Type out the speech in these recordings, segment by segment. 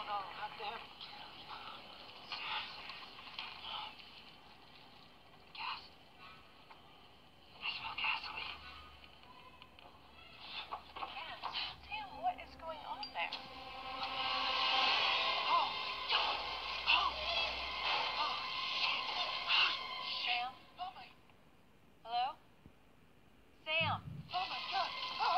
no, not them. Gas. I smell gasoline. Sam, what is going on there? Oh, Sam? oh my, Hello? Sam? oh my God.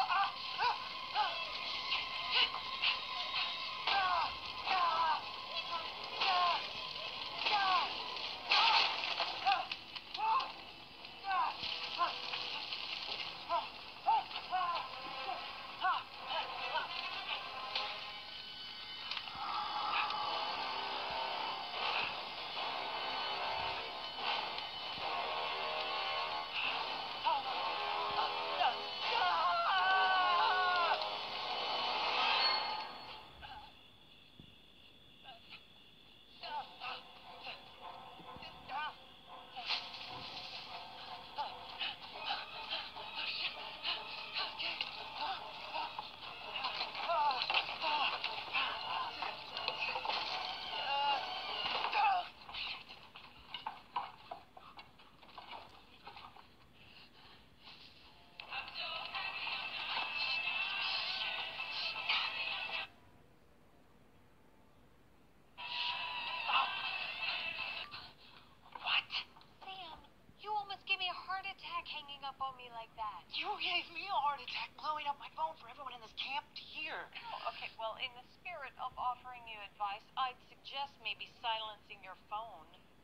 Hanging up on me like that. You gave me a heart attack blowing up my phone for everyone in this camp to hear. Oh, okay, well, in the spirit of offering you advice, I'd suggest maybe silencing your phone.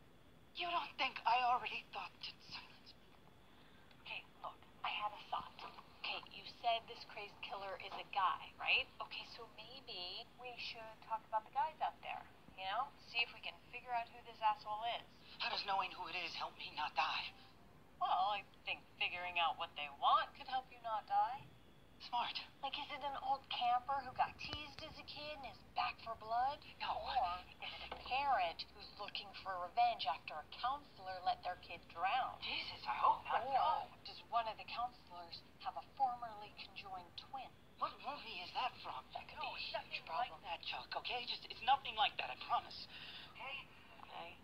You don't think I already thought to silence me? Okay, look, I had a thought. Okay, you said this crazed killer is a guy, right? Okay, so maybe we should talk about the guys out there, you know? See if we can figure out who this asshole is. How does knowing who it is help me not die? Well, I think figuring out what they want could help you not die. Smart. Like, is it an old camper who got teased as a kid and is back for blood? No. Or is it a parent who's looking for revenge after a counselor let their kid drown? Jesus, I hope not. Or does one of the counselors have a formerly conjoined twin? What movie is that from? That could be a nothing huge problem. Like that, Chuck, okay? It's nothing like that, I promise. Okay? Okay.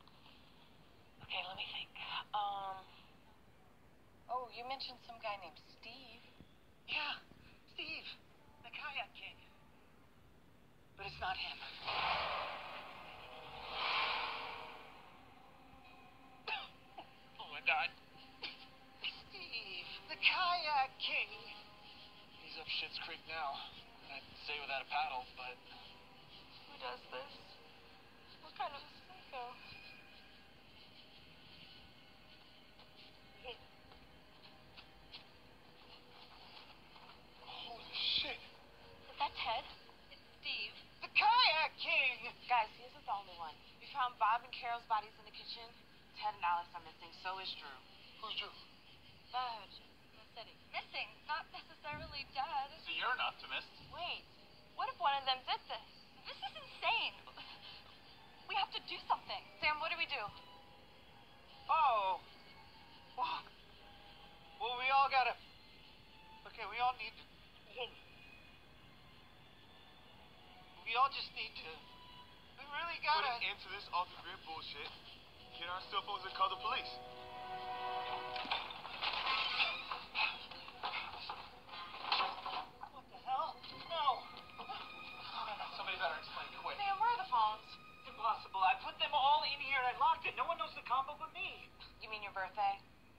Okay, let me think. Oh, you mentioned some guy named Steve. Yeah, Steve, the kayak king. But it's not him. Oh my God. Steve, the kayak king. He's up Schitt's Creek now. I'd say without a paddle, but... Who does this? What kind of a psycho? Holy shit. Is that Ted? It's Steve. The kayak king! Guys, he isn't the only one. We found Bob and Carol's bodies in the kitchen. Ted and Alex are missing, so is Drew. Who's Drew? Bud, City. Missing, not necessarily dead. So you're an optimist. Wait, what if one of them did this? This is insane. We have to do something. Sam, what do we do? Oh. Well, we all gotta... Okay, we all need to... We all just need to... We really gotta... Put an end to this off-the-grid bullshit. Get our cell phones and call the police. What the hell? No. Somebody better explain quick. Sam, where are the phones? Impossible. I put them all in here. I locked it. No one knows the combo but me. You mean your birthday?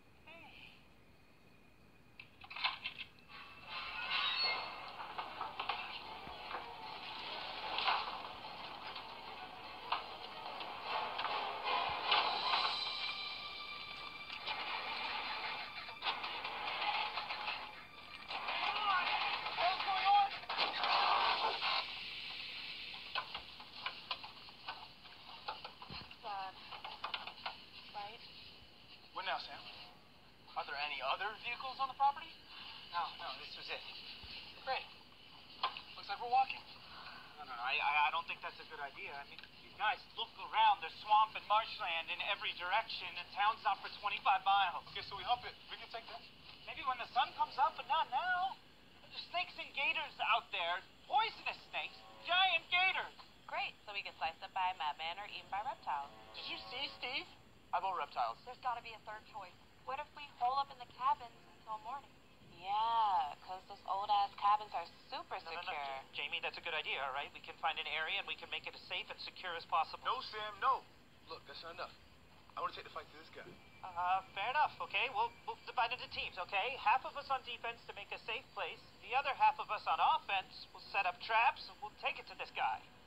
What now, Sam? Are there any other vehicles on the property? No, this was it. Great. Looks like we're walking. No, I don't think that's a good idea. I mean, you guys, look around. There's swamp and marshland in every direction. The town's not for 25 miles. Okay, so we hump it. We can take that. Maybe when the sun comes up, but not now. There's snakes and gators out there. Poisonous snakes. Giant gators. Great. Great, so we get sliced up by a madman or eaten by reptiles. Did you see, Steve? I vote reptiles. There's gotta be a third choice. What if we hole up in the cabins until morning? Yeah, 'cause those old-ass cabins are super No, secure. no, no. Jamie, that's a good idea, all right? We can find an area and we can make it as safe and secure as possible. No, Sam, no. Look, that's not enough. I want to take the fight to this guy. Fair enough, okay? We'll divide into teams, okay? Half of us on defense to make a safe place. The other half of us on offense will set up traps and we'll take it to this guy.